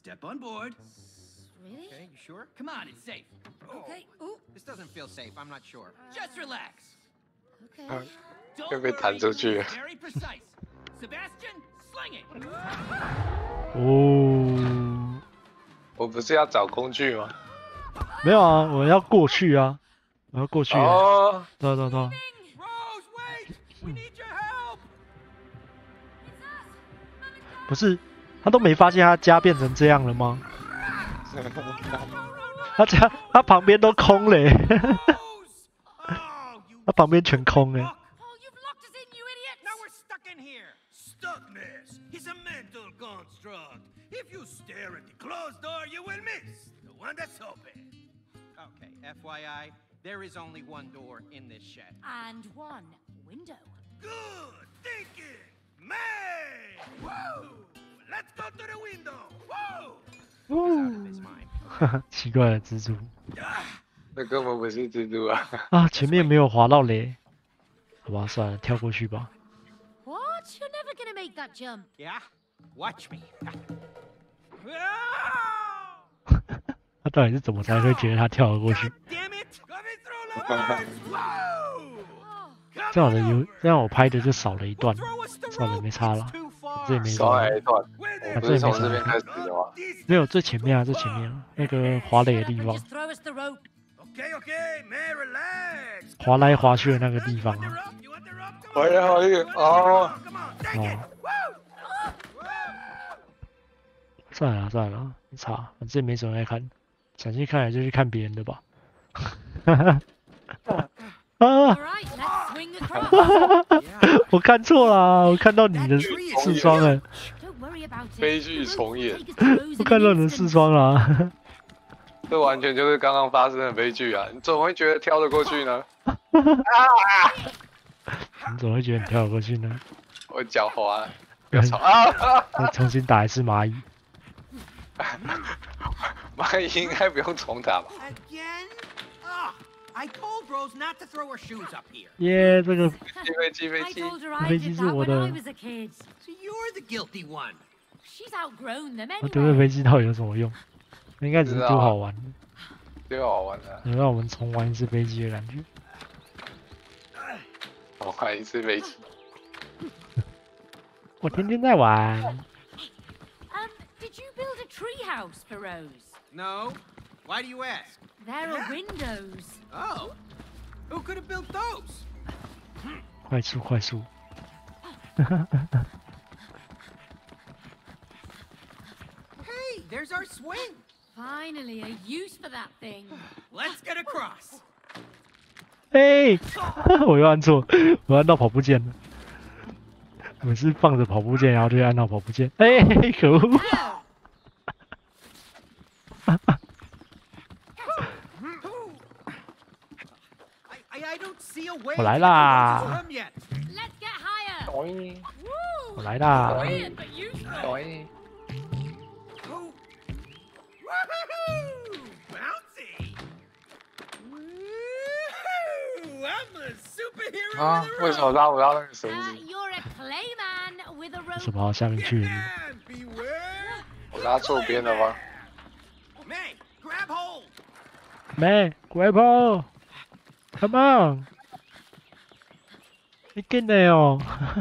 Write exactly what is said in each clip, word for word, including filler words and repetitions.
Step on board. Really? Okay, you sure? Come on, it's safe. Okay. Ooh. This doesn't feel safe. I'm not sure. Just relax. Okay. Don't 会被弹出去。 worry, very precise. Sebastian, sling it. 哦， 我不是要找工具吗？ 没有啊，我要过去啊，我要过去啊。 哦， 对啊对啊对啊， Rose, wait! We need your help! 不是，他都没发现他家变成这样了吗？他家他旁边都空嘞， Rose! Oh, you 他旁边全空嘞。 Oh, you've locked us in, you idiots! Now we're stuck in here. Stuckness is a mental construct. If you stare at the closed door, you will miss the one that's open. Okay, F Y I, there is only one door in this shed. And one window. Good thinking, man. Woo! Let's go to the window. Woo! He's out of his mind. 哈哈，奇怪的蜘蛛 Ah, 那根本不是蜘蛛啊！ 啊，前面没有滑到雷，好吧，算了，跳过去吧。 What? You're never gonna make that jump. Yeah? Watch me. 他到底是怎么才会觉得他跳了过去？ God damn it! coming through the lines. Woo! Oh. 这样的有，这样我拍的就少了一段， Throw us the 算了， rope. 没差了 It's，too 这也 far. 没什少么。 来一段， Where 我不是从这边开始的吗？ 没有最前面啊，最前面啊，那个滑垒的 Shut up 地 and 方， just throw us the rope. Okay, okay, man, relax. 滑来滑去的那个地 You 方 want the 啊。 rope? You want the rope? Come 滑 on. 来滑去， You want the 哦 rope? Come on, take it. 哦， Woo! 算了算了，没差，反正也没什么在看，想去看也就去看别人的吧。啊 All！right, let's swing across. 我看错了，我看到你的视窗了， Don't worry about it. 悲剧 The rope 重 will 演 take us to Rose 我 in 看到 an 你的视 instant. 窗了。 这完全就是刚刚发生的悲剧啊！你怎么会觉得跳得过去呢？ 你怎么会觉得你跳得过去呢？ 我脚滑，不要吵啊！ 再重新打一次蚂蚁。 蚂蚁应该不用重打吧？ Again? Ah, I told Rose not to throw her shoes up here. 耶，这个机飞机飞 I 机， told her I 飞机 did 是 that 我 when 的 I was a kid. So you're the guilty one. She's outgrown them 我丢个 anyway. 飞机到底有什么用？应该只是图好玩， 最好玩的， 能让我们重玩一次飞机的感觉。 我玩一次飞机。 我天天在玩。 Um, did you build a treehouse for Rose? No? Why do you ask? There are windows. Oh. Who could have built those? 快速快速！ Hey, there's our swing. Finally, a use for that thing. Let's get across. 哎，我又按错，我按到跑步键了。每次放着跑步键，然后就按到跑步键。哎，可恶！ I, I, I don't see a way. 我来 to 啦 get to Rose' room yet. Let's get higher. 喂 Woo! 我来啦！ Weird but useful. 喂， Oh. Woohoo! Bouncy. Woohoo! I'm a superhero 啊 with，a 为什么 rope. 拉不到那个绳 Uh, 子？ you're a clayman with a 什 rope. 么下面去了？ And beware. 我拉错边了吗？ May, grab hold. 没 ，Grapple，Come on，你进来哦！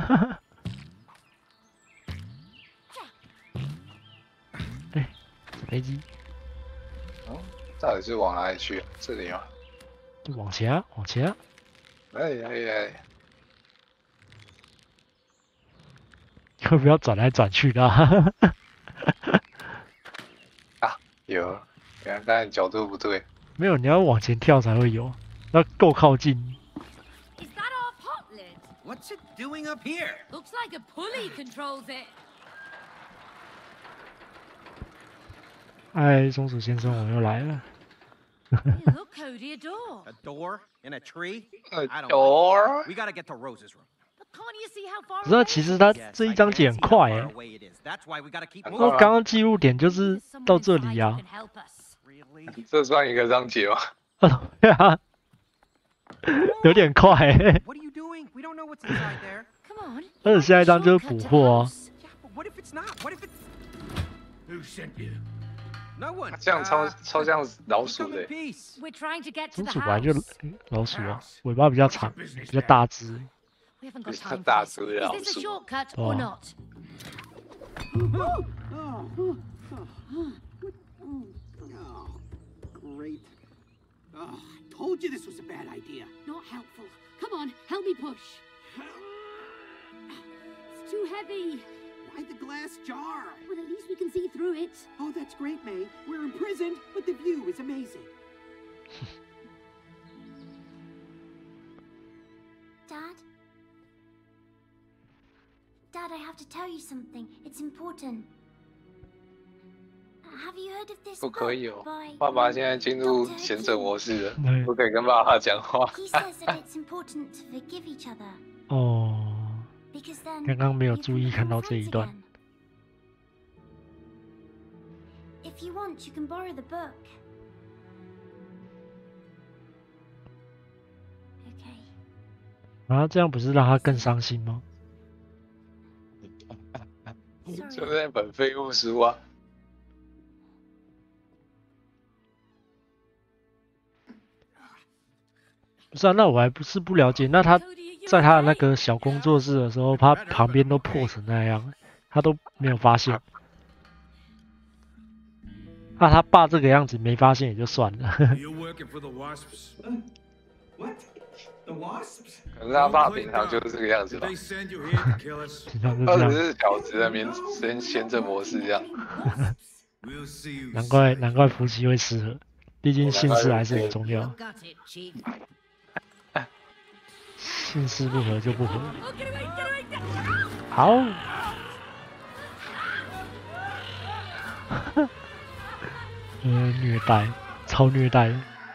哎，小飞机， 嗯，到底是往哪里去？这里吗？ 往前啊，往前啊！ 哎呀哎， 要不要转来转去的、啊？ 有，原来刚才角度不对。 没有，你要往前跳才会有，要够靠近。 Is that our pot lid? What's it doing up here? Looks like a pulley controls it. 哎，松鼠先生，我又来了。 Hey, look, Cody, a door. A door in a tree? 呃 I don't door， We gotta get to Rose's room. But can't you see how far 可是 away 其 it 实 is? 它 Yes, 这 I 一章 can 节很 see how 快 far 哎， away it is. That's why we gotta keep 很我 moving. 刚刚记录点就 Maybe 是 there's someone 到这 inside 里 who 啊 can。help us. Really? 这算一个章节吗？ 对啊，有点快哎。 What are you doing? We don't know what's inside there. Come on. 而且下一章就是捕获啊。 Yeah, but what if it's not? What if it's... Who sent you? No one. 这样超 Uh, 超像老鼠 come 的 in。peace. We're trying to get to 松 the 鼠本来就 house. 老鼠啊，尾巴比较长，比较大只。 We haven't got It's time not for this. that good, Is this a also. shortcut Oh. or not? Oh, great. Oh, I told you this was a bad idea. Not helpful. Come on, help me push. It's too heavy. Why the glass jar? Well, at least we can see through it. Oh, that's great, May. We're imprisoned, but the view is amazing. Dad? Dad, I have to tell you something. It's important. Have you heard of this 不可以 book 哦 by 爸爸现在进入贤者模式了， 对不可以跟爸爸讲话。 He says that it's important to forgive each other 哦， because then 刚刚没有 you 注 can 意看 become 到这一 friends 段。 again. If you want, you can borrow the book. Okay. 然后这样不是让他更伤心吗？ 就 Sorry. 那本废物书啊， 不是啊，那我还不是不了解。那他 Cody, are you 在他的那 okay? 个小工作室的时候，他旁边都破成那样，他都没有发现。那他爸这个样子没发现也就算了。 You working for the Wasps? What? The wasps? 可是他爸平常就是这个样子 Did 吧 they？send you here to kill us? 平常就他只这样， 是小子的名贤贤者模式这样。 We'll see you. 难怪 soon. 难怪夫妻会适合，毕竟姓氏还是很重要， Got it, Chief. 姓氏不合就不合。 Oh, get away, get away, get away! 好，呃，虐待，超虐待。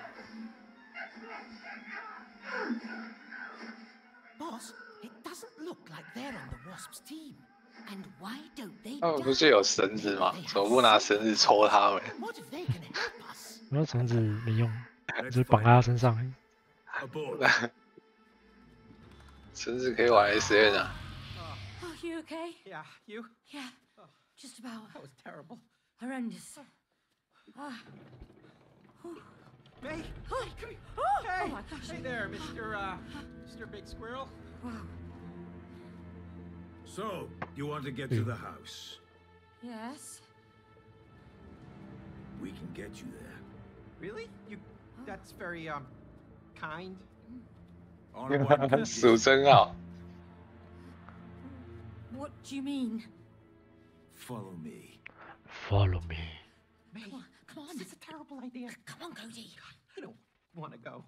Boss, it doesn't look like they're on the wasps team. And why don't they 他们不是有绳子吗？怎么不拿绳子抽他们？ What if they can help us? 然后绳子没用，只是绑在他身上而已。 Aboard. 绳子可以玩 S N 啊。 Oh, you okay? Yeah, you? Yeah, just about. That was terrible. Horrendous. Ah. May? Oh, Come here. oh, Hey, oh my gosh. hey there, Mister Uh, Mister Big Squirrel. Wow. So, you want to get to the house? Yes. We can get you there. Really? You? That's very um kind. On one condition. 数真好。 What do you mean? Follow me. Follow me。 May, Come on, come on. this is a terrible idea. Come on, Cody. I don't want to go.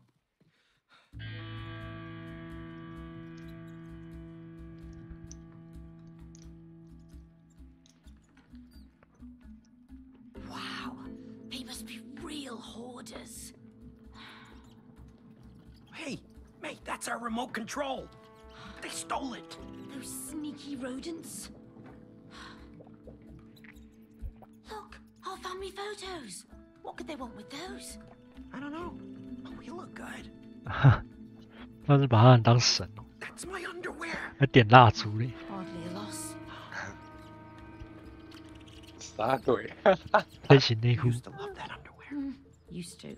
？Wow, they must be real hoarders. Hey, mate, that's our remote control. They stole it. Those sneaky rodents. Look, our family photos. What could they want with those? I don't know. But we look good. 他是把他人当神哦， That's my underwear. 还点蜡烛嘞。 Hardly a loss. 啥鬼？ 飞行内裤， Used to love that underwear. Hmm, used to.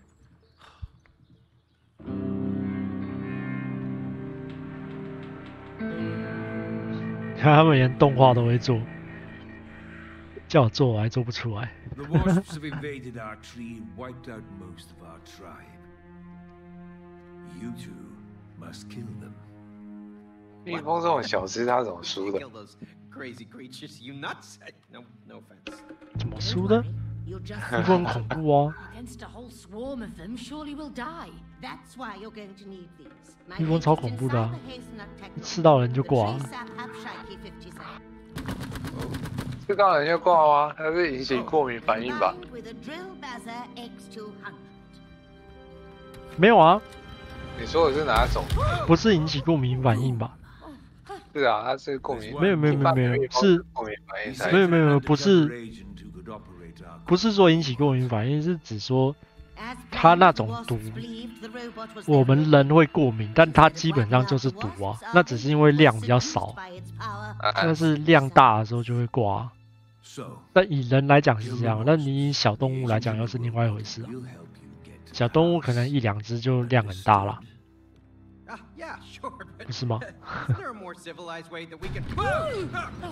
看他们连动画都会做，叫我做我还做不出来。 The Wasps have invaded our tree and wiped out most of our tribe. You two must kill them. 蜜蜂这种小只，它怎么输的？ Kill those crazy creatures, you nuts! No, no offense. 怎么 Don't 输的？ worry, You'll just 蜜蜂很恐怖啊！ against a whole swarm of them. Surely we'll die. That's why you're going to need these. My 蜜蜂超 latest 恐怖的啊 inside the hazelnut technology. 吃到人就挂啊 The tree sap Abshaki fifty-seven. 吃到人就挂吗？它是引起过敏反应吧？ Combined with a drill buzzer X two hundred. 没有啊， 你说的是哪种？ 不是引起过敏反应吧？ 是啊，它是过敏。 没有没有没有没有一般是过敏反应 He 才 sent 没有没有 an 不是 undercover agent who could operate our 不是说引起过敏反应，是指说 As 它 planned, 那 the 种 wasps 毒 believed the robot was 我 their 们 enemy. 人会过敏，但它基本上就是毒啊，那只是因为量比较少， By its power. 啊但是量大的时候就会挂啊。 So, 但以人来讲是这样，但你以小动物来讲又是另外一回事啊。 we'll help you get to 小动物可能一两只就量很大啦， Ah, yeah, sure, but 不是吗？ is there a more civilized way that we can? Whoa!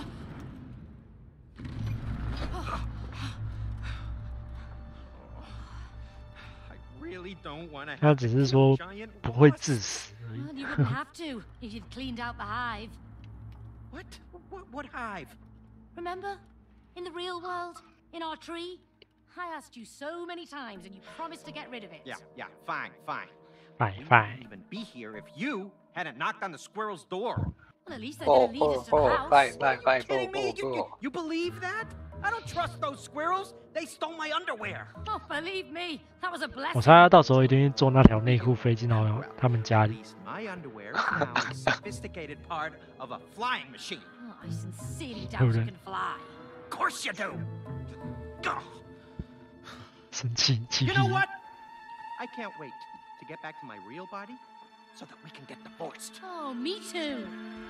I really don't want to 他 have 只 to 是 kill 说 giant 不会 wasps. 致死而已。 Well, you wouldn't have to if you'd cleaned out the hive. What? What? What hive? Remember? In the real world? In our tree? I asked you so many times and you promised to get rid of it. Yeah, yeah, fine, fine. 拜 We 拜 wouldn't。even be here if you hadn't knocked on the squirrel's door. Well, at least they're 哦 gonna lead 哦 us to the 哦， house. 拜拜拜 Are you 拜 kidding me? 拜 You, you, 拜。 you believe that? I don't trust those squirrels. They stole my underwear. Oh, believe me, that was a 我 blessing. 猜他到时候一定会坐那条内裤飞进到 Well, 他们家 at 里。 least my underwear is now a sophisticated part of a flying machine. Oh, I sincerely doubt Hold you on. can fly. Of course you do. Gah. 生气气 You 屁 know what? I can't wait to get back to my real body so that we can get divorced. Oh, me too.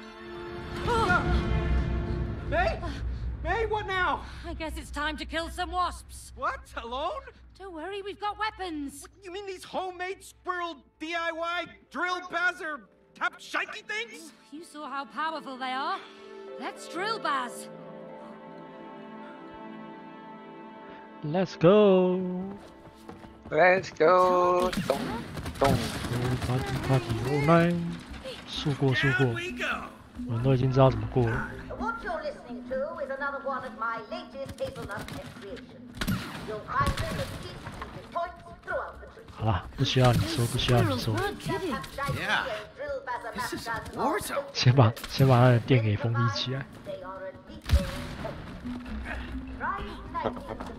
May? May, what now? I guess it's time to kill some wasps. What? Alone? Don't worry, we've got weapons. You mean these homemade squirrel D I Y drill bazzer tap shaky things? You saw how powerful they are. Let's drill, Baz. Let's go。 Let's go，咚咚。 Party party all night。速过速过， Down we go. 我们都已经知道怎么过了。 What you're listening to is another one of my latest hazelnut pet creations. You'll find them at key secret points throughout the tree. 好啦，不需要你说，不需要你说， weren't kidding. Yeah. This is a war zone. 先把先把他的店给封闭起来。 They are a lethal weapon. Try magnetism.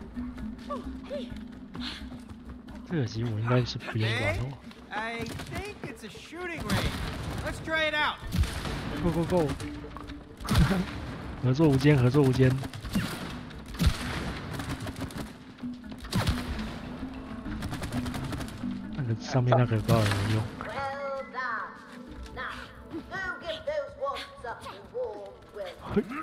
这个其实我应该是不用管哦。 I think it's a shooting range. Let's try it out. Go go go！ 合作无间，合作无间。那个上面那个不知道有没有用。 Well done. Now, go give those wasps up a warm welcome. 嘿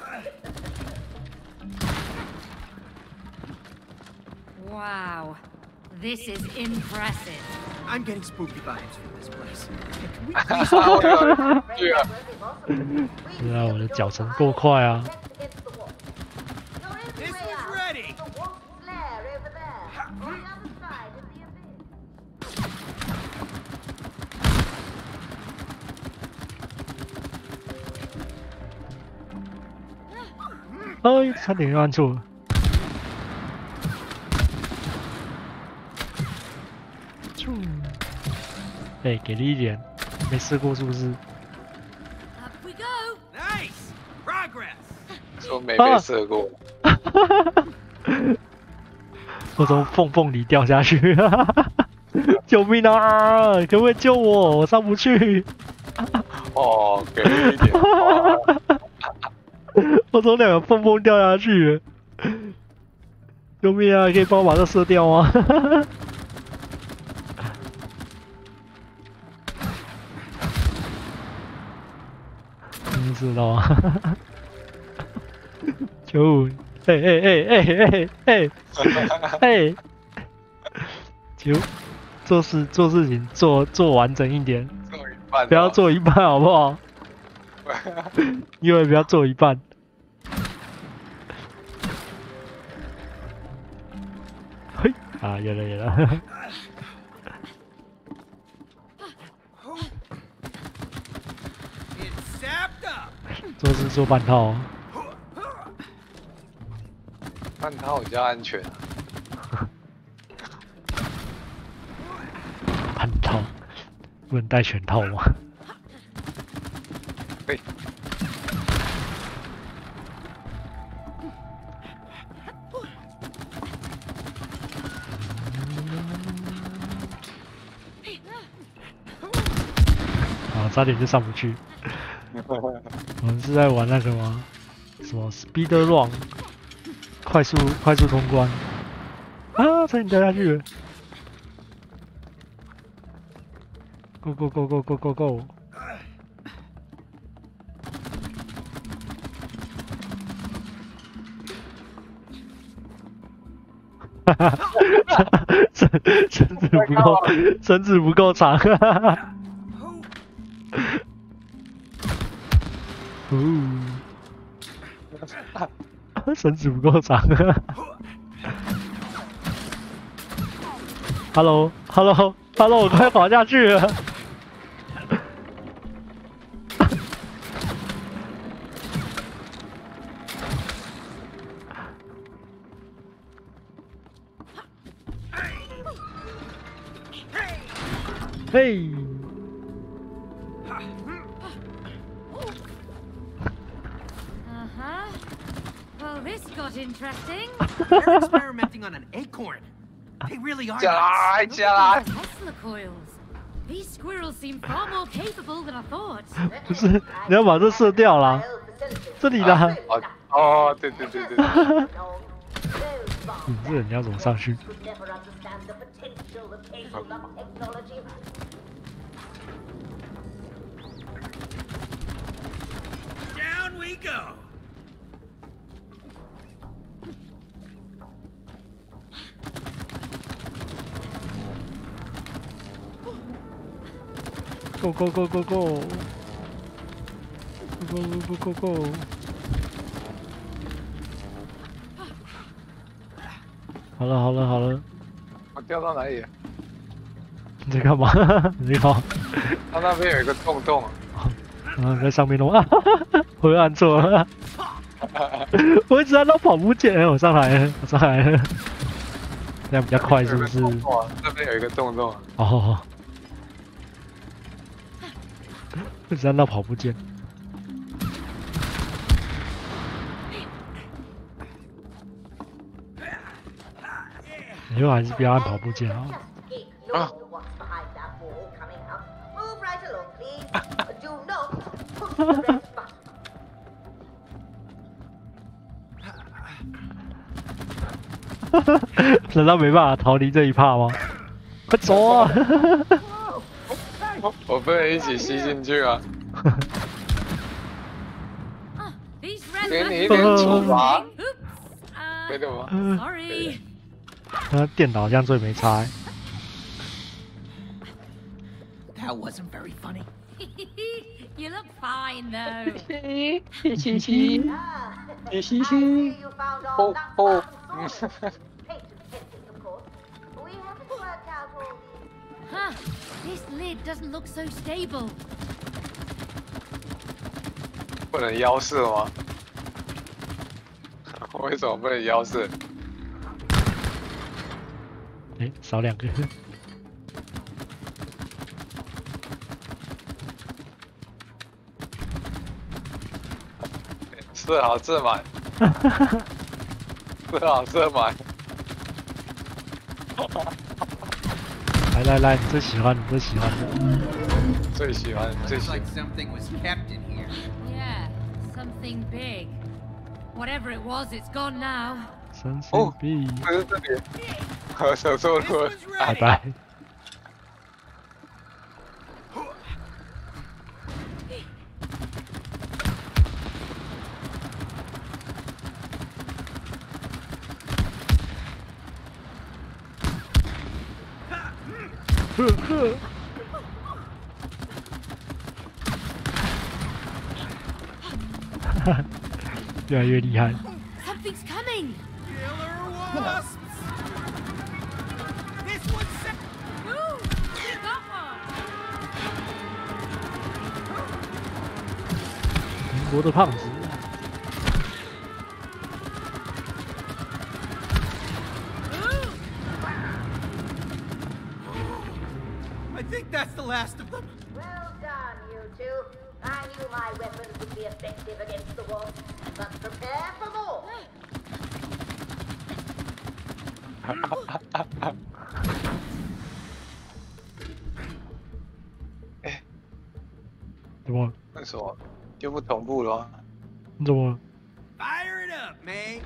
Wow, this is impressive. I'm getting spooky vibes from this place. 对啊， 对啊，我的脚程够快啊！ This is ready. The wasp's lair over there, on the other side of the abyss. 哎，差点又按错了。啾！哎，给力一点，没试过是不是？ Up we go. Nice progress. 说没被射过。 我从缝缝里掉下去，救命啊！可不可以救我？我上不去。 哦，给力一点。哇我从两个缝缝掉下去，救命啊！可以帮我把这射掉吗？真知道啊！救！哎哎哎哎哎哎哎！求做事做事情做做完整一点， 做一半， 不要。做一半好不好？因为不要做一半。嘿，啊，有了有了。 It's sapped up. 做事做半套、哦， 半套比较安全。 半套不能带全套吗？ 对。 啊，差点就上不去。我们是在玩那个吗？什么 Speed Run， 快速快速通关。啊，差点掉下去了。Go go go go go go go！ 啊， 绳绳子不够，绳子不够长。哦，绳子不够长。Hello，Hello，Hello， 我快滑下去了。嘿。 Uh-huh. Well, this got interesting. They're experimenting on an acorn. They really are. 下来，下来。 Tesla coils. These squirrels seem far more capable than I thought. 不是，你要把这射掉啦。这里啦。 哦哦，对对对对对。 你这人要怎么上去？ Down we go. Go go go go go. Go go go go go. 好了好了好了。 我掉到哪里了？ 你在干嘛？你好。 它那边有一个洞洞。 啊，在上面弄啊！我又按错了。我一直按到跑步键，我上来了，我上来了。这样比较快是不是？ 那边有一个洞洞。 哦。一直按到跑步键。以后还是不要按跑步键啊。啊。难道没办法逃离这一趴吗？快走啊！ 我不能一起吸进去啊！给你一点处罚，可以的吗 ？Sorry。 他电脑这样最没差、欸。 That wasn't very funny. You look fine though. 嘻嘻嘻，嘻嘻，哦哦。 Huh? This lid doesn't look so stable. 不能腰射吗？为什么不能腰射？ 哎、欸，少两个。 射好射满，射好射满。 来来来，你最喜欢，你最喜欢的。 最喜欢，最喜欢。 Like something was kept in here. Yeah, something big. Whatever it was, it's gone now. Something big. 不是这里，我手错了， 拜拜。呵呵。哈哈，越来越厉害。 Something's coming. Killer wasps. This one's set. Ooh, you got one. 英国的胖子。 I think that's the last of them. Well done, you two. I knew my weapons would be effective against the wolf, but prepare for more. 哎， 怎么？ 为什么就不同步了？ 你怎么？ Fire it up, man.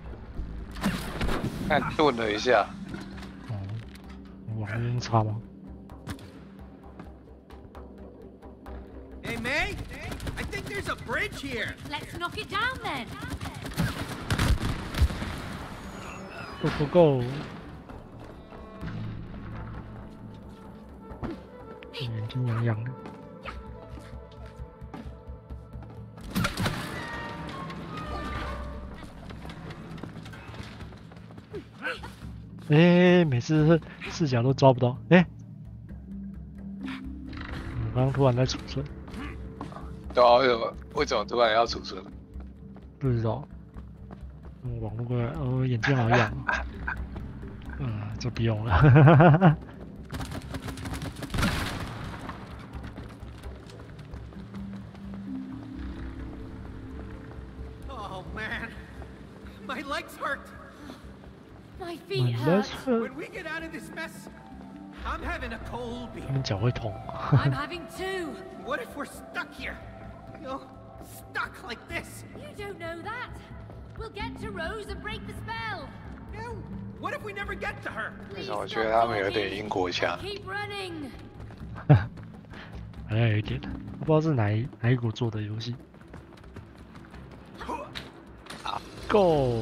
看顿了一下。 哦，网络差吗？ Hey, May? I think there's a bridge here. Let's knock it down then. Go go go！ 眼睛痒痒的。哎、欸，每次视角都抓不到。哎、欸，我刚刚突然在储存。 对啊，为什么为什么突然要储存？ 不知道。嗯，网络过来，哦，眼睛好痒。嗯，就不用了。 Oh man, my legs hurt. My feet My hurt. legs hurt. When we get out of this mess, I'm having a cold 他 beer. 们脚会痛。 I'm having two. What if we're stuck here? You know, stuck like this. You don't know that. We'll get to Rose and break the spell. No. What if we never get to her? 为什么我觉得他们有点英国腔？ Keep running. 好像有一点，我不知道是哪一哪一国做的游戏。Go！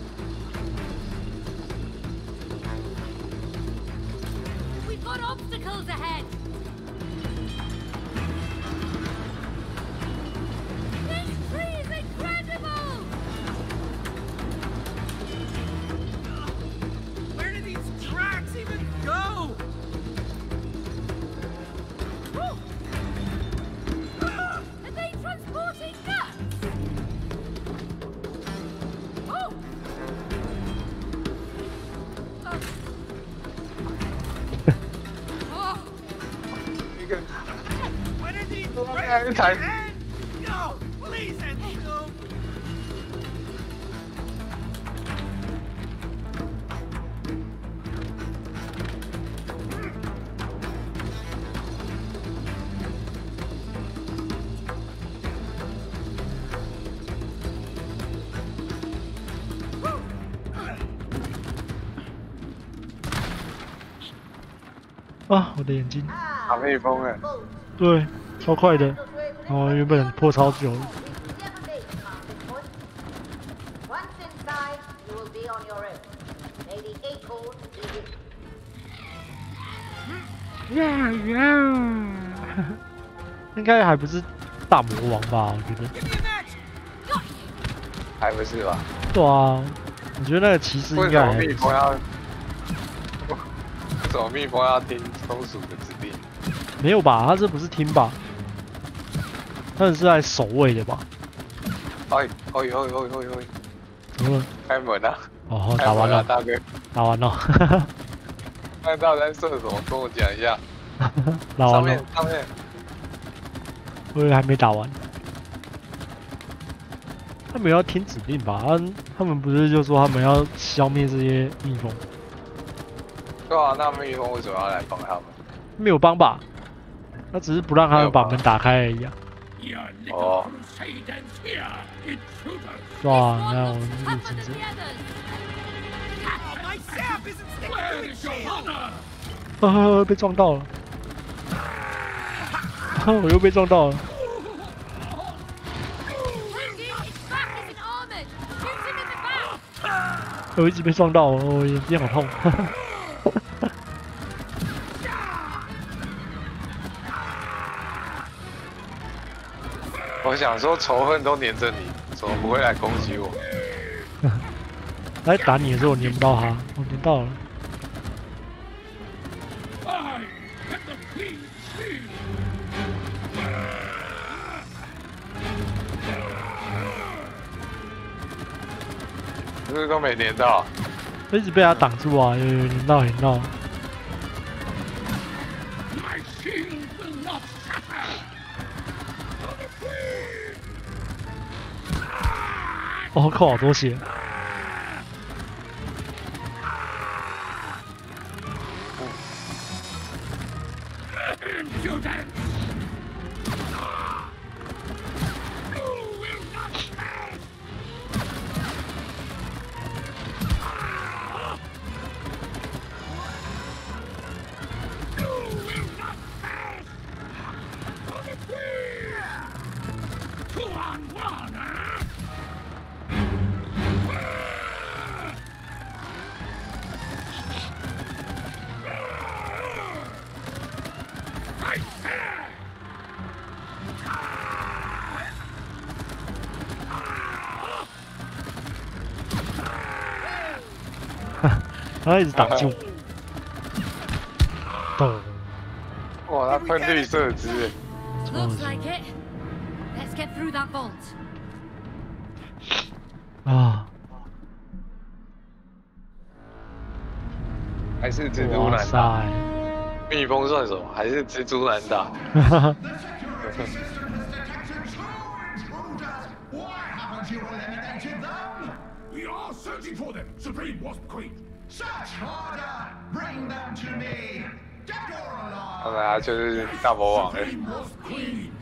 We've got obstacles ahead. This tree is incredible. Where do these tracks even go? Are they transporting nuts? Oh! Oh! 一个 When are these 还是台 end? No, please end no. 啊，我的眼睛， 打蜜蜂哎， 对，超快的。然后原本破超久了。 Once inside, you will be on your own. May the acorn be with you. 呀呀！应该还不是大魔王吧？我觉得。 Give me a match. 还不是吧？ 对啊，我觉得那个骑士为什么应该还蜜蜂要？为什么蜜蜂要听松鼠的指令？ 没有吧？他这不是听吧？他是在守卫的吧？ 哎哎哎哎哎哎！ 怎么了？ 开门啊！ 哦， 开门了， 打完了， 大哥。 打完了。 看到在射什么？跟我讲一下。 打完了上面，上面。 我以为还没打完。他们要听指令吧？他他们不是就说他们要消灭这些蜜蜂？ 对啊，那蜜蜂为什么要来帮他们？ 没有帮吧？他只是不让他们把门打开而已啊。 哦。 对啊，你看我们入侵者。 Oh, my sap isn't sticking to the shield. 啊！被撞到了！我又被撞到了！ 我一直被撞到，我眼睛好痛。 我想说仇恨都黏着你，怎么不会来攻击我？ 来打你的时候我黏不到他，我黏到了。 是不是都没黏到？ 一直被他挡住啊，有有黏到黏到。哦，扣好多血。 Come 然后一直挡住。咚！ 哇，他喷绿色汁。 Looks like it. Let's get through that vault. 啊！ 还是蜘蛛男打？蜜蜂算什么？还是蜘蛛男打？ We are searching for them, Supreme Wasp Queen. Search harder. Bring them to me. Get your alarm. 当然，他就是大魔王了。 Supreme Wasp Queen.